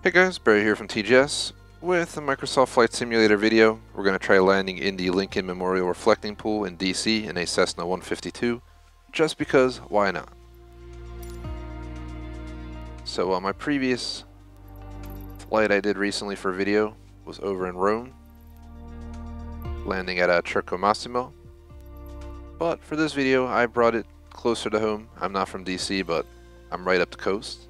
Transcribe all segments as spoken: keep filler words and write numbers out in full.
Hey guys, Barry here from T G S with a Microsoft Flight Simulator video. We're going to try landing in the Lincoln Memorial Reflecting Pool in D C in a Cessna one fifty-two, just because, why not? So uh, my previous flight I did recently for video was over in Rome, landing at uh, Circo Massimo. But for this video I brought it closer to home. I'm not from D C, but I'm right up the coast.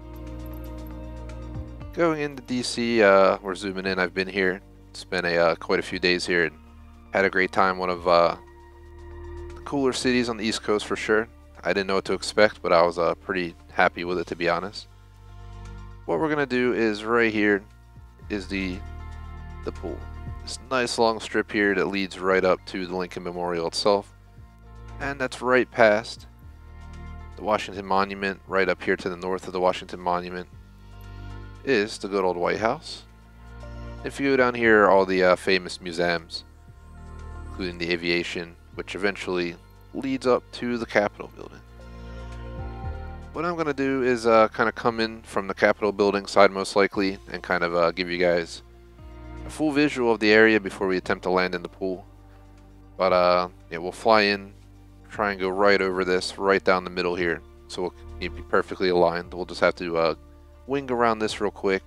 Going into D C, uh, we're zooming in. I've been here, spent a, uh, quite a few days here, and had a great time. One of uh, the cooler cities on the East Coast for sure. I didn't know what to expect, but I was uh, pretty happy with it, to be honest. What we're gonna do is right here is the the pool. This nice long strip here that leads right up to the Lincoln Memorial itself, and that's right past the Washington Monument. Right up here to the north of the Washington Monument is the good old White House. If you go down here, all the uh, famous museums, including the aviation, which eventually leads up to the Capitol building. What I'm going to do is uh, kind of come in from the Capitol building side most likely, and kind of uh, give you guys a full visual of the area before we attempt to land in the pool. But uh, yeah, we'll fly in, try and go right over this, right down the middle here, so we'll keep it perfectly aligned. We'll just have to uh, wing around this real quick,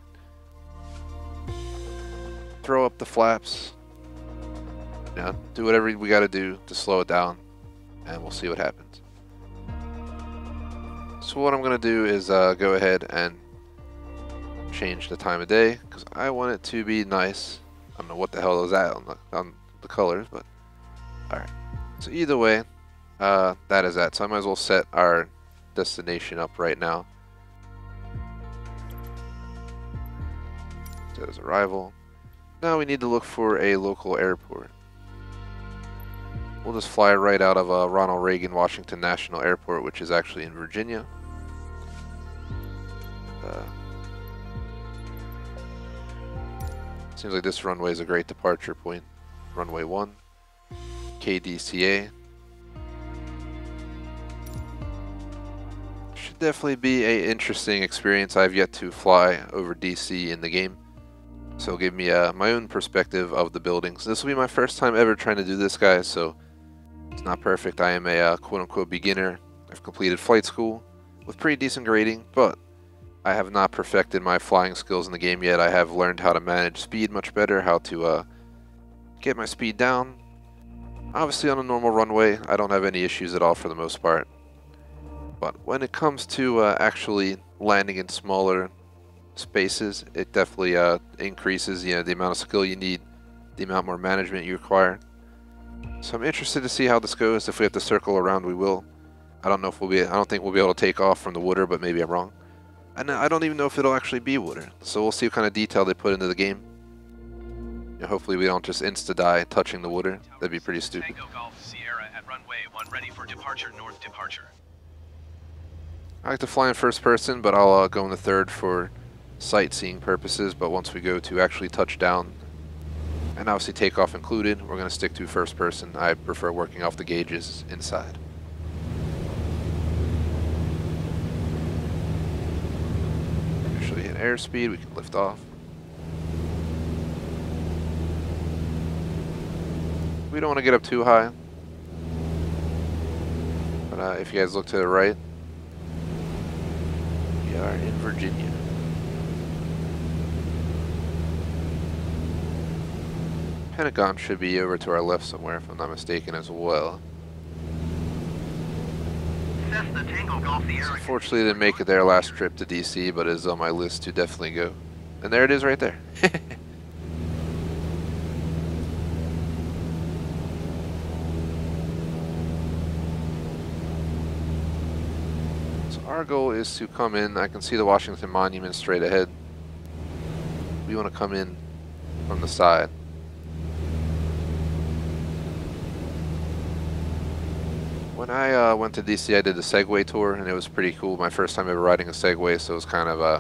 throw up the flaps, you know, do whatever we got to do to slow it down, and we'll see what happens. So what I'm going to do is uh, go ahead and change the time of day, because I want it to be nice. I don't know what the hell is that on the, on the colors, but alright. So either way, uh, that is that. So I might as well set our destination up right now. Says arrival. Now we need to look for a local airport. We'll just fly right out of uh, Ronald Reagan Washington National Airport, which is actually in Virginia. Uh, seems like this runway is a great departure point. Runway one, K D C A. Should definitely be an interesting experience. I've yet to fly over D C in the game, so it'll give me uh, my own perspective of the buildings. This will be my first time ever trying to do this, guys, so it's not perfect. I am a uh, quote-unquote beginner. I've completed flight school with pretty decent grading, but I have not perfected my flying skills in the game yet. I have learned how to manage speed much better, how to uh, get my speed down. Obviously on a normal runway, I don't have any issues at all for the most part. But when it comes to uh, actually landing in smaller spaces, it definitely uh, increases, you know, the amount of skill you need, the amount more management you require. So I'm interested to see how this goes. If we have to circle around, we will. I don't know if we'll be. I don't think we'll be able to take off from the water, but maybe I'm wrong. And I don't even know if it'll actually be water. So we'll see what kind of detail they put into the game. You know, hopefully we don't just insta die touching the water. That'd be pretty stupid. Tango Golf Sierra at runway one, ready for departure, north departure. I like to fly in first person, but I'll uh, go in the third for sightseeing purposes. But once we go to actually touch down, and obviously takeoff included, we're going to stick to first person. I prefer working off the gauges inside. Actually hit airspeed, we can lift off. We don't want to get up too high, but uh, if you guys look to the right, we are in Virginia. Pentagon should be over to our left somewhere, if I'm not mistaken, as well. Cessna Tango Golf Sierra. Unfortunately, didn't make it there last trip to D C, but it is on my list to definitely go. And there it is right there. So our goal is to come in. I can see the Washington Monument straight ahead. We want to come in from the side. When I uh, went to D C, I did the Segway tour, and it was pretty cool. My first time ever riding a Segway, so it was kind of a, uh,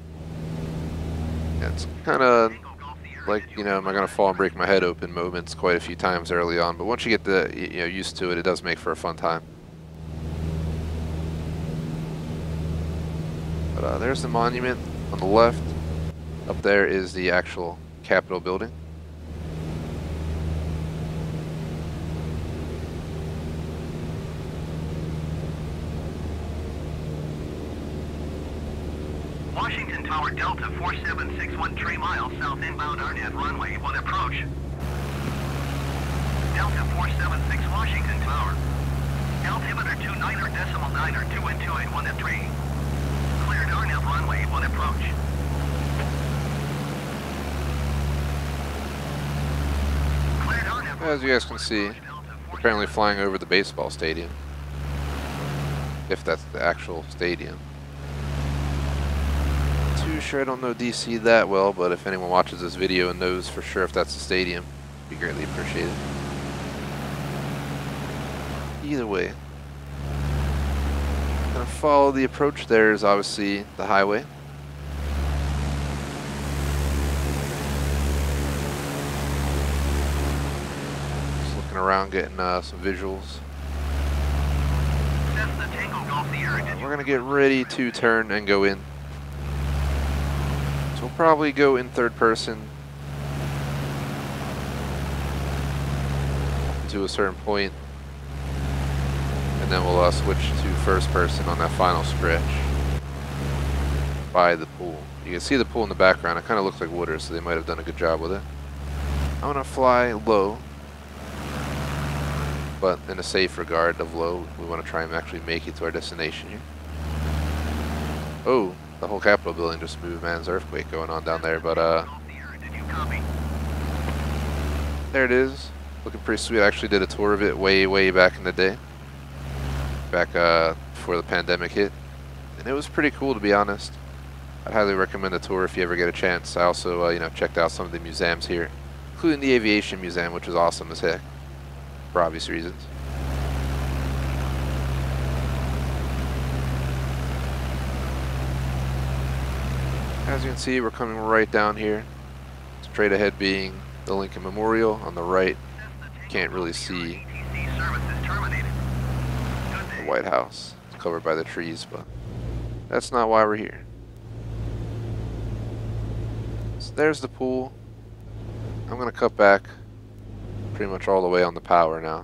yeah, it's kind of like, you know, am I gonna fall and break my head open moments quite a few times early on. But once you get the, you know, used to it, it does make for a fun time. But uh, there's the monument on the left. Up there is the actual Capitol building. Washington Tower Delta four seven six one, three miles south inbound Arnett runway one approach. Delta four seven six Washington Tower. Altimeter two niner decimal niner two and two eight one at three. Cleared Arnett runway one approach. Cleared Arnett. As you guys can see, apparently flying over the baseball stadium. If that's the actual stadium. Too sure I don't know D C that well, but if anyone watches this video and knows for sure if that's the stadium, it'd be greatly appreciated. Either way, gonna follow the approach. There is obviously the highway. Just looking around, getting uh, some visuals. Cessna Tango Golf Sierra. Uh, we're gonna get ready to turn and go in. So we'll probably go in third person to a certain point, and then we'll uh, switch to first person on that final stretch by the pool. You can see the pool in the background. It kind of looks like water, so they might have done a good job with it. I'm gonna fly low, but in a safe regard of low. We want to try and actually make it to our destination here. Oh, the whole Capitol building just moved, man. There's an earthquake going on down there, but uh, there it is. Looking pretty sweet. I actually did a tour of it way, way back in the day. Back uh, before the pandemic hit. And it was pretty cool, to be honest. I'd highly recommend the tour if you ever get a chance. I also, uh, you know, checked out some of the museums here, including the Aviation Museum, which is awesome as heck, for obvious reasons. As you can see, we're coming right down here. Straight ahead being the Lincoln Memorial. On the right, can't really see the White House. It's covered by the trees, but that's not why we're here. So there's the pool. I'm going to cut back pretty much all the way on the power now.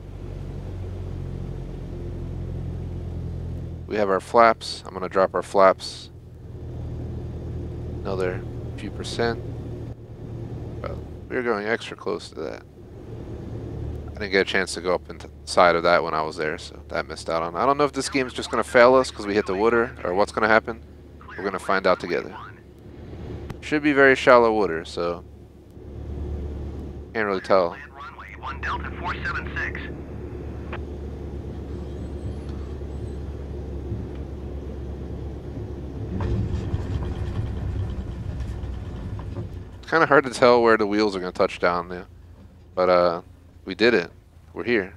We have our flaps. I'm going to drop our flaps another few percent. Well, we were going extra close to that. I didn't get a chance to go up inside of that when I was there, so that missed out on. I don't know if this game's just going to fail us because we hit the water, or what's going to happen. We're going to find out together. Should be very shallow water, so can't really tell. one Delta four seven six. Kind of hard to tell where the wheels are going to touch down there, but uh, we did it. We're here.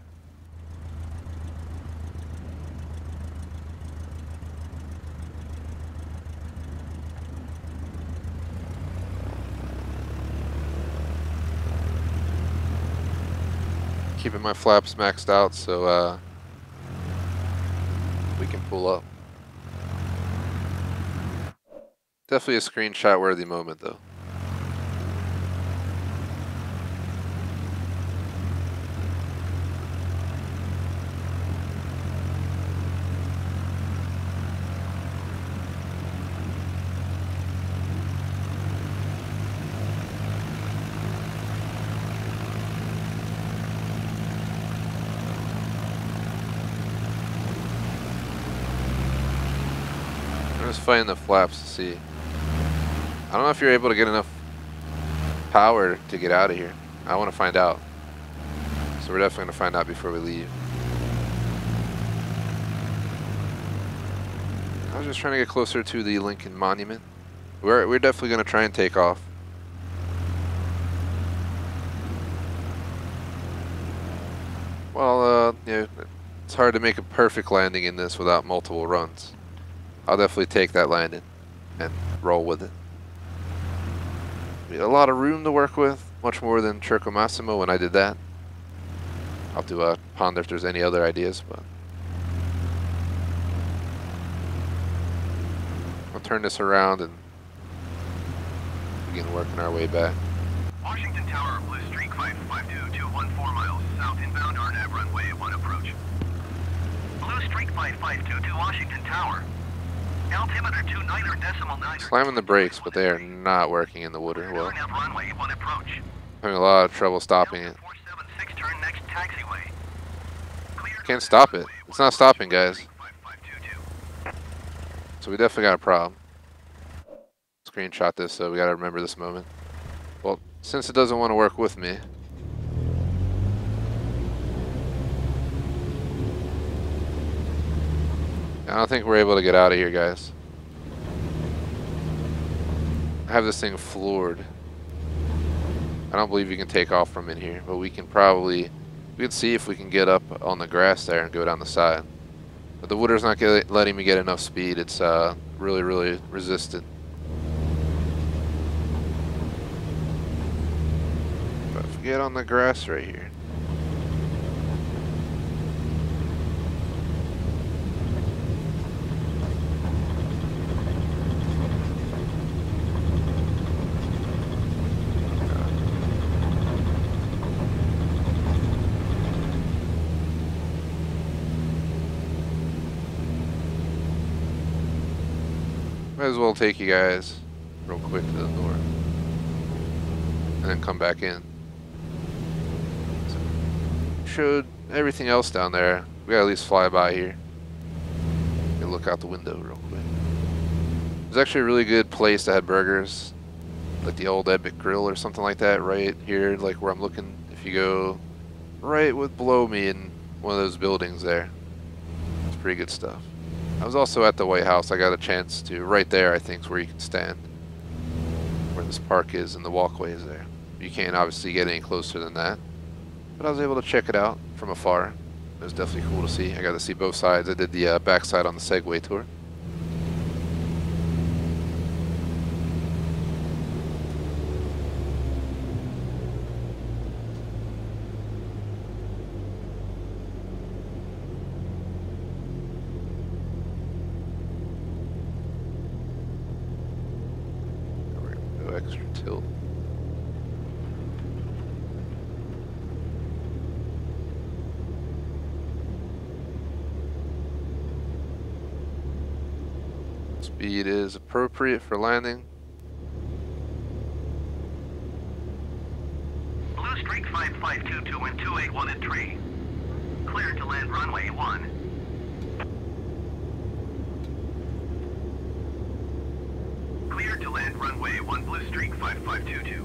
Keeping my flaps maxed out so uh, we can pull up. Definitely a screenshot worthy moment though. I'm just fighting the flaps to see. I don't know if you're able to get enough power to get out of here. I want to find out. So we're definitely going to find out before we leave. I was just trying to get closer to the Lincoln Monument. We're, we're definitely going to try and take off. Well, uh, yeah, it's hard to make a perfect landing in this without multiple runs. I'll definitely take that landing and roll with it. We had a lot of room to work with, much more than Circo Massimo when I did that. I'll have to uh, ponder if there's any other ideas, but I'll turn this around and begin working our way back. Washington Tower, Blue Streak five five two two one four miles south inbound R NAV runway one approach. Blue Streak five five two two Washington Tower. Altimeter two nine or decimal nine. Slamming the brakes, but they are not working in the water well. R NAV runway one approach. Having a lot of trouble stopping it. four seven six turn next taxiway. Can't stop it. It's not stopping, guys. So we definitely got a problem. Screenshot this, so we gotta remember this moment. Well, since it doesn't want to work with me, I don't think we're able to get out of here, guys. I have this thing floored. I don't believe you can take off from in here, but we can probably, we can see if we can get up on the grass there and go down the side. But the water's not get, letting me get enough speed. It's uh, really, really resistant. But if we get on the grass right here. Might as well take you guys real quick to the north and then come back in. So, showed everything else down there. We gotta at least fly by here and look out the window real quick. There's actually a really good place that had burgers, like the old Epic Grill or something like that, right here, like where I'm looking. If you go right with below me in one of those buildings there, it's pretty good stuff. I was also at the White House. I got a chance to, right there I think is where you can stand, where this park is and the walkway is there. You can't obviously get any closer than that, but I was able to check it out from afar. It was definitely cool to see. I got to see both sides. I did the uh, backside on the Segway tour. Extra tilt. Speed is appropriate for landing. Blue Streak five five two two and two eight one at tree. Clear to land runway one. Clear to land runway one Blue Streak five five two two.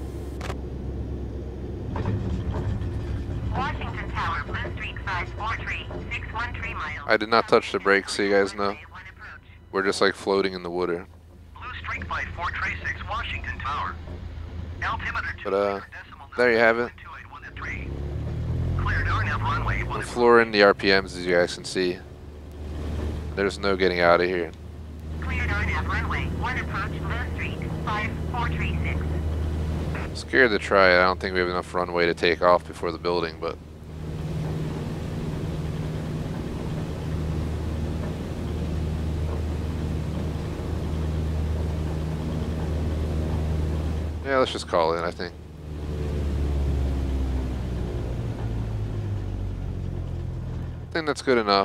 Washington Tower, Blue Streak five four three six one three miles. I did not touch the brakes, so you guys know. We're just like floating in the water. Blue Streak five four three six Washington Tower. Altimeter But uh, there you have it. Cleared R NAV runway one. We're flooring the R P Ms, as you guys can see. There's no getting out of here. Cleared R NAV runway one approach Blue Streak five four three six. Scared to try it. I don't think we have enough runway to take off before the building, but yeah, let's just call it, I think. I think that's good enough.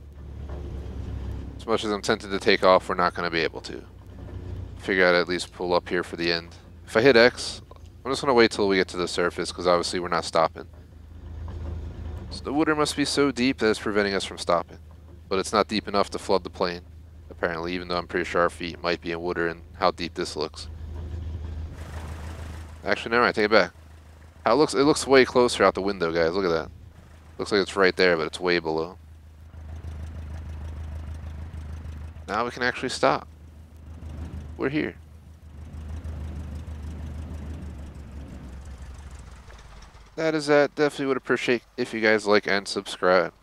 As much as I'm tempted to take off, we're not going to be able to. Figure out to at least pull up here for the end. If I hit X, I'm just going to wait till we get to the surface, because obviously we're not stopping. So the water must be so deep that it's preventing us from stopping. But it's not deep enough to flood the plane, apparently, even though I'm pretty sure our feet might be in water and how deep this looks. Actually, never mind, take it back. How it looks, it looks way closer out the window, guys. Look at that. Looks like it's right there, but it's way below. Now we can actually stop. We're here. That is that. Definitely would appreciate if you guys like and subscribe.